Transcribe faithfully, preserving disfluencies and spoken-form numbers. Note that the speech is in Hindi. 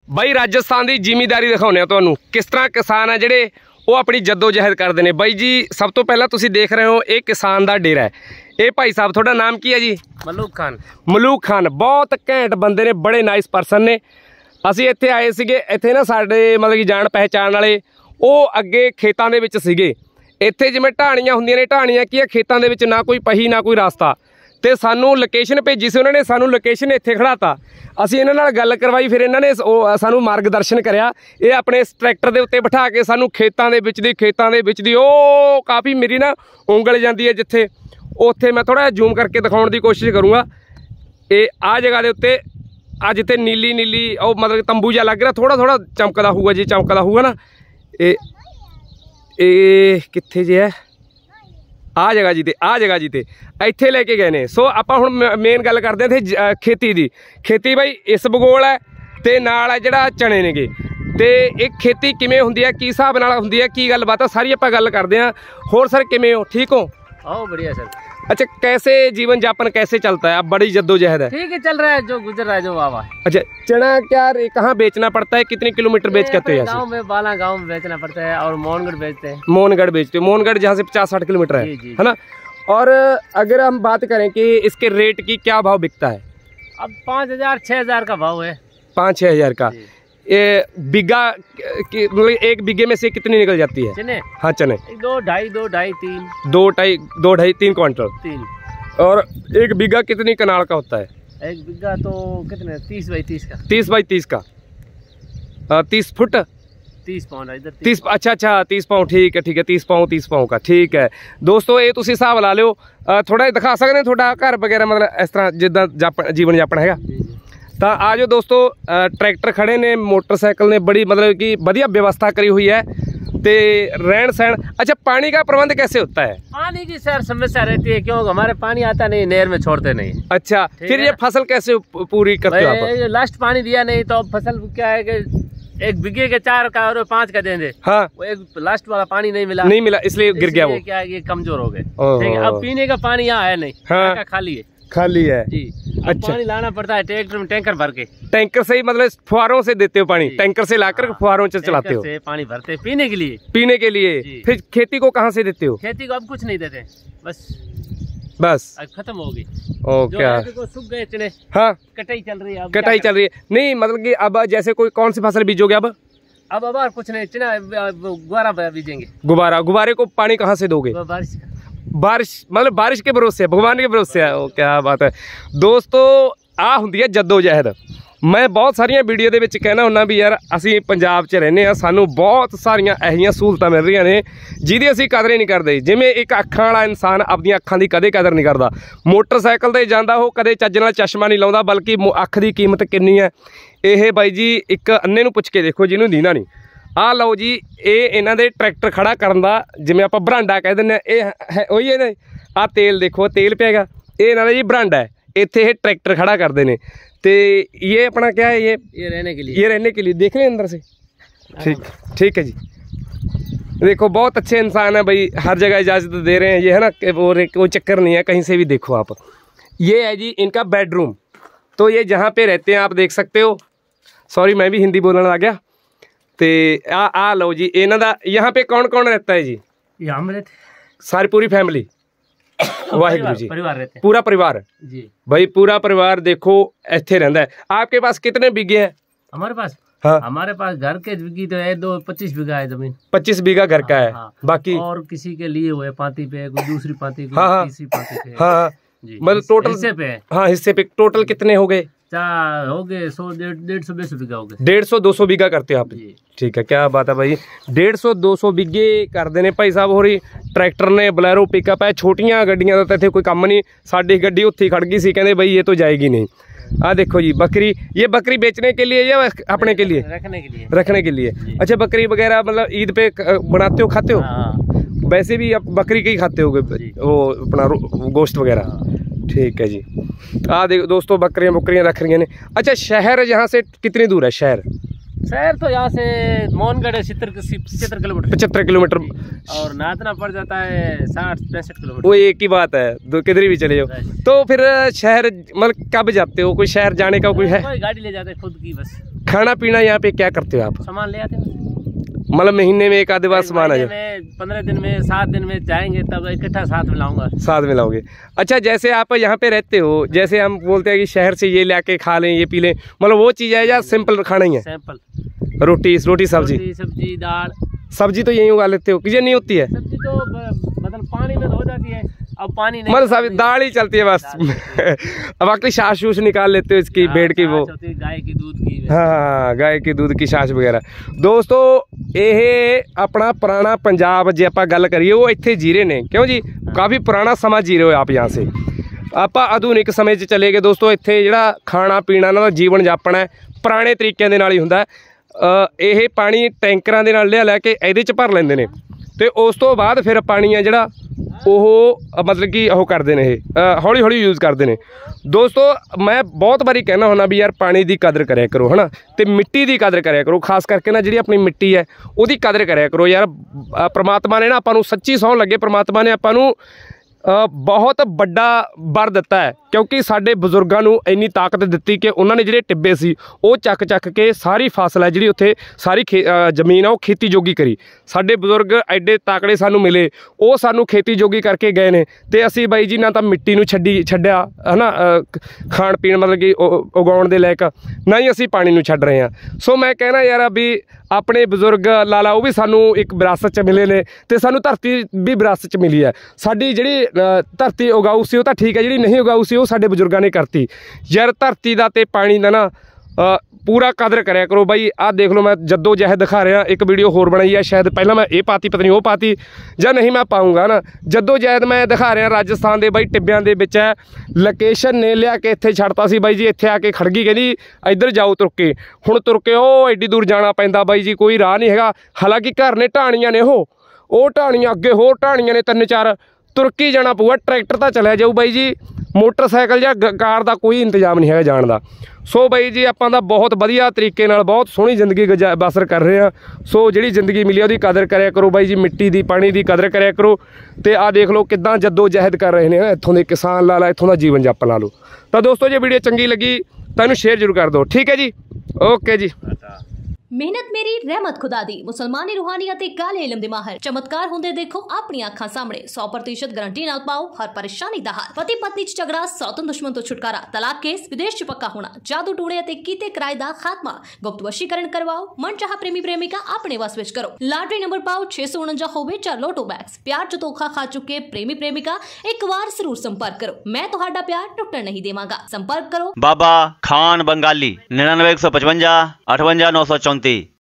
ਬਾਈ ਰਾਜਸਥਾਨ ਦੀ ਜ਼ਿਮੀਂਦਾਰੀ ਦਿਖਾਉਂਦੇ ਆ ਤੁਹਾਨੂੰ, ਕਿਸ ਤਰ੍ਹਾਂ ਕਿਸਾਨ ਆ ਜਿਹੜੇ ਉਹ ਆਪਣੀ ਜੱਦੋ ਜਹਿਦ ਕਰਦੇ ਨੇ। ਬਾਈ ਜੀ ਸਭ ਤੋਂ ਪਹਿਲਾਂ ਤੁਸੀਂ ਦੇਖ ਰਹੇ ਹੋ ਇਹ ਕਿਸਾਨ ਦਾ ਡੇਰਾ ਹੈ। ਇਹ ਭਾਈ ਸਾਹਿਬ ਤੁਹਾਡਾ ਨਾਮ ਕੀ ਹੈ ਜੀ? ਮਲੂਕ ਖਾਨ। ਮਲੂਕ ਖਾਨ ਬਹੁਤ ਘੈਂਟ ਬੰਦੇ ਨੇ, ਬੜੇ ਨਾਈਸ ਪਰਸਨ ਨੇ। ਅਸੀਂ ਇੱਥੇ ਆਏ ਸੀਗੇ, ਇੱਥੇ ਨਾ ਸਾਡੇ ਮਤਲਬ ਕਿ ਜਾਣ ਪਹਿਚਾਣ ਵਾਲੇ ਉਹ ਅੱਗੇ ਖੇਤਾਂ ਦੇ ਵਿੱਚ ਸੀਗੇ। ਇੱਥੇ ਜਿਵੇਂ ਢਾਣੀਆਂ ਹੁੰਦੀਆਂ ਨੇ, ਢਾਣੀਆਂ ਕੀ ਆ ਖੇਤਾਂ ਦੇ ਵਿੱਚ, ਨਾ ਕੋਈ ਪਹੀ ਨਾ ਕੋਈ ਰਸਤਾ, ਤੇ ਸਾਨੂੰ ਲੋਕੇਸ਼ਨ ਭੇਜੀ ਸੀ ਉਹਨਾਂ ਨੇ, ਸਾਨੂੰ ਲੋਕੇਸ਼ਨ ਇੱਥੇ ਖੜਾਤਾ। ਅਸੀਂ ਇਹਨਾਂ ਨਾਲ ਗੱਲ ਕਰਵਾਈ, ਫਿਰ ਇਹਨਾਂ ਨੇ ਉਹ ਸਾਨੂੰ ਮਾਰਗਦਰਸ਼ਨ ਕਰਿਆ। ਇਹ ਆਪਣੇ ਇਸ ਟਰੈਕਟਰ ਦੇ ਉੱਤੇ ਬਿਠਾ ਕੇ ਸਾਨੂੰ ਖੇਤਾਂ ਦੇ ਵਿੱਚ ਦੀ ਖੇਤਾਂ ਦੇ ਵਿੱਚ ਦੀ ਉਹ ਕਾਫੀ ਮੇਰੀ ਨਾ ਉਂਗਲ ਜਾਂਦੀ ਹੈ ਜਿੱਥੇ, ਉੱਥੇ ਮੈਂ ਥੋੜ੍ਹਾ ਜਿਹਾ ਜ਼ੂਮ ਕਰਕੇ ਦਿਖਾਉਣ ਦੀ ਕੋਸ਼ਿਸ਼ ਕਰੂੰਗਾ। ਇਹ ਆਹ ਜਗ੍ਹਾ ਦੇ ਉੱਤੇ ਆ ਜਿੱਥੇ ਨੀਲੀ ਨੀਲੀ ਉਹ ਮਤਲਬ ਤੰਬੂ ਜਿਹਾ ਲੱਗ ਰਿਹਾ, ਥੋੜ੍ਹਾ ਥੋੜ੍ਹਾ ਚਮਕਦਾ ਹੋਊਗਾ ਜੀ, ਚਮਕਦਾ ਹੋਊਗਾ ਨਾ। ਇਹ ਇਹ ਕਿੱਥੇ ਜੇ ਹੈ? ਆ ਜਗ੍ਹਾ ਜੀ ਤੇ ਆ ਜਗ੍ਹਾ ਜੀ ਤੇ ਇੱਥੇ ਲੈ ਕੇ ਗਏ ਨੇ। ਸੋ ਆਪਾਂ ਹੁਣ ਮੇਨ ਗੱਲ ਕਰਦੇ ਹਾਂ ਇੱਥੇ ਖੇਤੀ ਦੀ। ਖੇਤੀ ਬਾਈ ਇਸ ਭੂਗੋਲ ਹੈ ਤੇ ਨਾਲ ਹੈ ਜਿਹੜਾ ਚਣੇ ਨੇਗੇ, ਤੇ ਇਹ ਖੇਤੀ ਕਿਵੇਂ ਹੁੰਦੀ ਹੈ, ਕੀ ਹਿਸਾਬ ਨਾਲ ਹੁੰਦੀ ਹੈ, ਕੀ ਗੱਲਬਾਤ ਆ, ਸਾਰੀ ਆਪਾਂ ਗੱਲ ਕਰਦੇ ਹਾਂ। ਹੋਰ ਸਰ ਕਿਵੇਂ ਹੋ? ठीक हो? हाँ बढ़िया सर। अच्छा कैसे जीवन यापन कैसे चलता है? अब बड़ी जद्दोजहद है। ठीक है चल रहा है, जो गुजर रहा है जो वाह वाह। अच्छा चना क्या कहाँ बेचना पड़ता है, कितने किलोमीटर बेच के आते हैं? गाँव में, बाला गाँव में बेचना पड़ता है और मोहनगढ़ बेचते हैं। मोहनगढ़ बेचते हैं, मोहनगढ़ जहाँ से पचास साठ किलोमीटर है, है ना। और अगर हम बात करें कि इसके रेट की क्या भाव बिकता है? अब पाँच हजार छः हजार का भाव है। पाँच छः हजार का। ये बीघा की मतलब एक बीघे में से कितनी निकल जाती है चने? हाँ चने दो ढाई दो ढाई तीन दो ढाई दो ढाई तीन क्विंटल तीन। और एक बीघा कितनी कनाल का होता है? एक बीघा तो कितने तीस बाई तीस का। तीस बाई तीस का, तीस फुट तीस पाउंड इधर तीस। अच्छा अच्छा तीस पाउंड, ठीक है ठीक है, तीस पाउंड तीस पाउंड का, ठीक है। दोस्तों ये तुसी हिसाब ला लो, थोड़ा दिखा सकते हैं थोड़ा घर वगैरह मतलब इस तरह जिदा जापन जीवन यापन हैगा। तो आ जाओ दोस्तों, ट्रैक्टर खड़े ने, मोटरसाइकिल ने, बड़ी मतलब कि बढ़िया व्यवस्था करी हुई है। ते रहन सहन। अच्छा पानी का प्रबंध कैसे होता है? पानी की सर समस्या रहती है, क्योंकि हमारे पानी आता नहीं, नहर में छोड़ते नहीं। अच्छा फिर ये फसल कैसे पूरी करते हो आप? लास्ट पानी दिया नहीं तो अब फसल क्या है कि एक बीघे के चार का और पाँच का देंगे। हाँ वो एक लास्ट वाला पानी नहीं मिला, नहीं मिला इसलिए गिर गया वो। क्या ये कमजोर हो गए। अब पीने का पानी यहाँ है नहीं, हाँ खाली है, खाली है जी। अच्छा पानी लाना पड़ता है ट्रैक्टर में, टैंकर भर के। टैंकर से ही मतलब फुहारों से देते हो पानी? टैंकर से लाकर फुहारों से चलाते हो? से पानी भरते हैं पीने के लिए। पीने के लिए। फिर खेती को कहाँ से देते हो? खेती को अब कुछ नहीं देते, बस बस अब खत्म हो गई। ओके सूख गए चने। हाँ कटाई चल रही है, अब कटाई चल रही है। नहीं मतलब कि अब जैसे कोई कौन सी फसल बीजोगे अब? अब अब कुछ नहीं, चना गुब्बारा बीजेंगे। गुब्बारा, गुब्बारे को पानी कहाँ से दोगे? बारिश बारिश मतलब बारिश के भरोसे, भगवान के भरोसे है। ओ क्या बात है दोस्तों, आ ਹੁੰਦੀ ਹੈ ਜੱਦੋਜਹਿਦ। ਮੈਂ ਬਹੁਤ ਸਾਰੀਆਂ ਵੀਡੀਓ ਦੇ ਵਿੱਚ ਕਹਿਣਾ ਹੁੰਦਾ ਵੀ ਯਾਰ ਅਸੀਂ ਪੰਜਾਬ 'ਚ ਰਹਿੰਦੇ ਆ, ਸਾਨੂੰ ਬਹੁਤ ਸਾਰੀਆਂ ਐਸੀਆਂ ਸਹੂਲਤਾਂ ਮਿਲ ਰਹੀਆਂ ਨੇ ਜਿਹਦੀ ਅਸੀਂ ਕਦਰ ਹੀ ਨਹੀਂ ਕਰਦੇ। ਜਿਵੇਂ ਇੱਕ ਅੱਖਾਂ ਵਾਲਾ ਇਨਸਾਨ ਆਪਣੀਆਂ ਅੱਖਾਂ ਦੀ ਕਦੇ ਕਦਰ ਨਹੀਂ ਕਰਦਾ। ਮੋਟਰਸਾਈਕਲ ਤੇ ਜਾਂਦਾ ਉਹ ਕਦੇ ਚੱਜ ਨਾਲ ਚਸ਼ਮਾ ਨਹੀਂ ਲਾਉਂਦਾ, ਬਲਕਿ ਅੱਖ ਦੀ ਕੀਮਤ ਕਿੰਨੀ ਹੈ ਇਹ ਬਾਈ ਜੀ ਇੱਕ ਅੰਨੇ ਨੂੰ ਪੁੱਛ ਕੇ ਦੇਖੋ ਜਿਹਨੂੰ ਦੀਨਾ ਨਹੀਂ। ਆ ਲਓ ਜੀ ਇਹ ਇਹਨਾਂ ਦੇ ਟਰੈਕਟਰ ਖੜਾ ਕਰਨ ਦਾ ਜਿਵੇਂ ਆਪਾਂ ਬਰਾਂਡਾ ਕਹਿ ਦਿੰਦੇ ਆ, ਇਹ ਹੈ ਉਹੀ ਹੈ। ਆ ਤੇਲ ਦੇਖੋ, ਤੇਲ ਪਿਆਗਾ, ਇਹ ਇਹਨਾਂ ਦਾ ਜੀ ਬਰਾਂਡਾ ਹੈ, ਇੱਥੇ ਇਹ ट्रैक्टर खड़ा करते हैं। तो ये अपना क्या है, ये ये रहने के लिए, ये रहने के लिए देख रहे हैं अंदर से। ठीक ठीक है जी। देखो बहुत अच्छे इंसान है भाई, हर जगह इजाज़त दे रहे हैं ये, है ना। और कोई चक्कर नहीं है, कहीं से भी देखो आप। ये है जी इनका बेडरूम। तो ये जहाँ पे रहते हैं आप देख सकते हो। सॉरी मैं भी हिंदी बोलने लग गया। तो आ आ लो जी इन्हों का यहाँ पे कौन कौन रहता है जी? यहाँ में रहते सारी पूरी फैमिली, वाहिगुरु जी, परिवार रहते हैं, पूरा परिवार जी भाई, पूरा परिवार देखो इत्थे रहंदा है। आपके पास कितने बीघे हैं? हमारे पास हाँ हमारे पास घर के बीघी तो है दो, पच्चीस बीघा है जमीन। पच्चीस बीघा घर का है। हाँ, बाकी और किसी के लिए हुए पाती पे, कोई दूसरी पाती पे, हाँ, तीसरी पाती पे। हाँ हाँ मतलब टोटल हिस्से पे है। हाँ हिस्से पे टोटल कितने हो गए? चार हो गए, सौ डेढ़ डेढ़ सौ बीस बीघा हो गए। डेढ़ सौ दो सौ बीघा करते हो आप? ठीक है क्या बात है भाई, डेढ़ सौ दो सौ बीघे करते हैं भाई साहब होरी। ट्रैक्टर ने बलैरो पिकअप है, छोटियां गड्डियां का इतने कोई काम नहीं। साडी गड्डी उत्थे खड़ गई सी, कहते भाई ये तो जाएगी नहीं। आ देखो जी बकरी, ये बकरी बेचने के लिए या अपने के लिए? रखने के लिए। रखने के लिए। अच्छा बकरी वगैरह मतलब ईद पे बनाते हो, खाते हो? वैसे भी आप बकरी के ही खाते हो वो अपना गोश्त वगैरह? ठीक है जी। आ देखो दोस्तों बकरियां बकरियां रख रही हैं। अच्छा शहर यहाँ से कितनी दूर है? शहर शहर तो यहाँ से मोहनगढ़ है सत्तर पचहत्तर किलोमीटर पचहत्तर किलोमीटर और नातना पड़ जाता है साठ पैंसठ किलोमीटर। वो एक ही बात है, दो किधर भी चले जाओ। तो फिर शहर मतलब कब जाते हो? कोई शहर जाने का कोई है? कोई गाड़ी ले जाते हैं खुद की बस। खाना पीना यहाँ पे क्या करते हो आप? सामान ले आते हैं, मतलब महीने में एक आधे बार सामान आ जाए? पंद्रह दिन में सात दिन में जाएंगे तब इकट्ठा साथ में लाऊंगा। साथ में लाओगे। अच्छा, जैसे आप यहाँ पे रहते हो, जैसे हम बोलते हैं कि शहर से ये लाके खा लें, ये पी लें, मतलब वो चीज़ है या सिंपल खाना ही है? सिंपल रोटी रोटी सब्जी सब्जी दाल। सब्जी तो यहीं उगा लेते हो कि ये नहीं होती है? सब्जी तो मतलब पानी में हो जाती है, अब पानी नहीं, मतलब सब दाल ही चलती है बस। अब बाकी छाछ वूछ निकाल लेते हो इसकी, बेड की, वो गाय की दूध की। हाँ, गाय की दूध की छाछ वगैरह। दोस्तों ये अपना पुराना पंजाब जे आप गल करिए, वो इत्थे जीरे ने, क्यों जी? काफ़ी पुराना समा जी रहे हो आप यहाँ से। आप आधुनिक समय च चले गए दोस्तों। इत्थे जिहड़ा खाना पीना इन्हां दा जीवन जापन है पुराने तरीके दे नाल ही हुंदा। ਇਹ ਪਾਣੀ ਟੈਂਕਰਾਂ ਦੇ ਨਾਲ ਲਿਆ ਲੈ ਕੇ ਇਹਦੇ 'ਚ ਭਰ ਲੈਂਦੇ ਨੇ ਤੇ ਉਸ ਤੋਂ ਬਾਅਦ ਫਿਰ ਪਾਣੀ ਆ ਜਿਹੜਾ ਉਹ ਮਤਲਬ ਕਿ ਉਹ ਕਰਦੇ ਨੇ, ਇਹ ਹੌਲੀ ਹੌਲੀ ਯੂਜ਼ ਕਰਦੇ ਨੇ। ਦੋਸਤੋ ਮੈਂ ਬਹੁਤ ਵਾਰੀ ਕਹਿਣਾ ਹੁੰਦਾ ਵੀ ਯਾਰ ਪਾਣੀ ਦੀ ਕਦਰ ਕਰਿਆ ਕਰੋ, ਹੈ ਨਾ, ਤੇ ਮਿੱਟੀ ਦੀ ਕਦਰ ਕਰਿਆ ਕਰੋ। ਖਾਸ ਕਰਕੇ ਨਾ ਜਿਹੜੀ ਆਪਣੀ ਮਿੱਟੀ ਹੈ ਉਹਦੀ ਕਦਰ ਕਰਿਆ ਕਰੋ ਯਾਰ। ਪ੍ਰਮਾਤਮਾ ਨੇ ਨਾ ਆਪਾਂ ਨੂੰ, ਸੱਚੀ ਸਹੁੰ ਲੱਗੇ, ਪ੍ਰਮਾਤਮਾ ਨੇ ਆਪਾਂ ਨੂੰ बहुत बड़ा वर दिता है, क्योंकि साडे बजुर्गों नूं इन्नी ताकत दी कि उन्होंने जिहड़े टिब्बे सी वो चक चक के सारी फसल है जिहड़ी उत्थे सारी खे जमीन है वो खेती जोगी करी। साडे बजुर्ग एडे ताकड़े सानूं मिले, वो सानूं खेती जोगी करके गए ने, ते असीं बाई जी ना तां मिट्टी नूं छड्डी छड्डिया, है ना, खाण पीण मतलब कि उगाउण दे लायक, ना ही असीं पानी नूं छड्ड रहे हैं। सो मैं कहना यार भी अपने बजुर्ग लाला वो भी सानू एक विरासत च मिले ने, ते सानू धरती भी विरासत च मिली है। साडी जिहड़ी धरती उगाऊ सी वो तो ठीक है, जिहड़ी नहीं उगाऊ सी वो साडे बजुर्गां ने करती। यार धरती दा ते पानी दा ना पूरा कदर करया करो भाई। आ देख लो मैं जद्दो जहद दिखा रहा, एक वीडियो होर बनाई है, शायद पहला मैं ये पाती पता नहीं वो पाती या नहीं, मैं पाऊँगा ना। जद्दो जहद मैं दिखा रहा राजस्थान के बाई टिब्बियां दे विच है। लोकेशन ने लिया के इत्थे छड्डता सी बाई जी, इत्थे आके खड़ गई, कहंदी इधर जाओ तुर के। हुण तुर के ओ एड्डी दूर जाना पैंदा बाई जी, कोई राह नहीं हैगा। हालांकि घर ने ढाणियां ने, वो ਉਹ ਢਾਣੀਆਂ ਅੱਗੇ ਹੋਰ ਢਾਣੀਆਂ ਨੇ ਤਿੰਨ ਚਾਰ, ਤੁਰਕੀ ਜਾਣਾ ਪਊਗਾ। ਟਰੈਕਟਰ ਤਾਂ ਚਲਿਆ ਜਾਊ ਬਾਈ ਜੀ, ਮੋਟਰਸਾਈਕਲ ਜਾਂ ਕਾਰ ਦਾ ਕੋਈ ਇੰਤਜ਼ਾਮ ਨਹੀਂ ਹੈਗਾ ਜਾਣ ਦਾ। ਸੋ ਬਾਈ ਜੀ ਆਪਾਂ ਦਾ ਬਹੁਤ ਵਧੀਆ ਤਰੀਕੇ ਨਾਲ ਬਹੁਤ ਸੋਹਣੀ ਜ਼ਿੰਦਗੀ ਬਸਰ ਕਰ ਰਹੇ ਆ। ਸੋ ਜਿਹੜੀ ਜ਼ਿੰਦਗੀ ਮਿਲੀ ਉਹਦੀ ਕਦਰ ਕਰਿਆ ਕਰੋ ਬਾਈ ਜੀ, ਮਿੱਟੀ ਦੀ ਪਾਣੀ ਦੀ ਕਦਰ ਕਰਿਆ ਕਰੋ। ਤੇ ਆਹ ਦੇਖ ਲਓ ਕਿੱਦਾਂ ਜੱਦੋ ਜਹਿਦ ਕਰ ਰਹੇ ਨੇ ਇੱਥੋਂ ਦੇ ਕਿਸਾਨ, ਲਾ ਲਾ ਇੱਥੋਂ ਦਾ ਜੀਵਨ ਜਾਪਣ ਲਾ ਲਓ। ਤਾਂ ਦੋਸਤੋ ਜੇ ਵੀਡੀਓ ਚੰਗੀ ਲੱਗੀ ਤਾਂ ਇਹਨੂੰ ਸ਼ੇਅਰ ਜ਼ਰੂਰ ਕਰ ਦਿਓ, ਠੀਕ ਹੈ ਜੀ, ਓਕੇ ਜੀ। मेहनत मेरी रहमत खुदा दी, मुसलमानी रूहानियत ते काले इलम दे माहिर, चमत्कार होंदे देखो अपनी अखां सामने। सौ प्रतिशत गारंटी नाल पाओ हर परेशानी दा हल। पति पत्नी च झगड़ा, सौतन दुश्मन तो छुटकारा, तलाक केस विदेश च पक्का होना, जादू टूणे ते कीते किराए दा खात्मा, गुप्त वशीकरण करवाओ, मन चाह प्रेमी प्रेमिका अपने वस विच करो। लॉटरी नंबर पाओ छे सौ उनंजा होवे चार लोटो बैग्स। प्यार च धोखा खा चुके प्रेमी प्रेमिका एक बार जरूर संपर्क करो, मैं तुहाडा प्यार टुटण नहीं देवांगा। संपर्क करो बाबा खान बंगाली निन्यानवे एक सौ पचवंजा अठवंजा नौ सौ चौंतीस।